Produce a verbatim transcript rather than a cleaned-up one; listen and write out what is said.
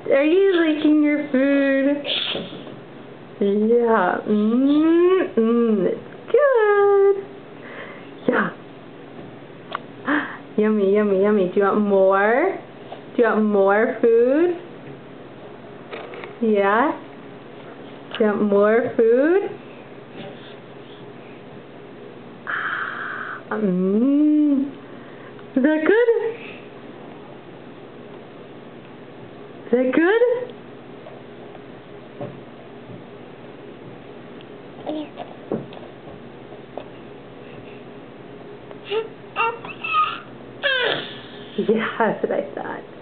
Are you liking your food? Yeah. Mmm. Mmm. It's good. Yeah. Yummy, yummy, yummy. Do you want more? Do you want more food? Yeah? Do you want more food? Mmm. Is that good? Is that good? Yeah, that's what I thought.